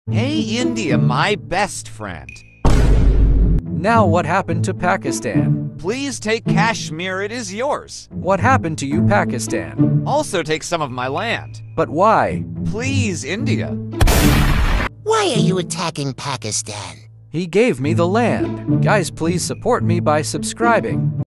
Hey India, my best friend. Now what happened to Pakistan? Please take Kashmir, it is yours. What happened to you, Pakistan? Also take some of my land. But why? Please, India. Why are you attacking Pakistan? He gave me the land. Guys, please support me by subscribing.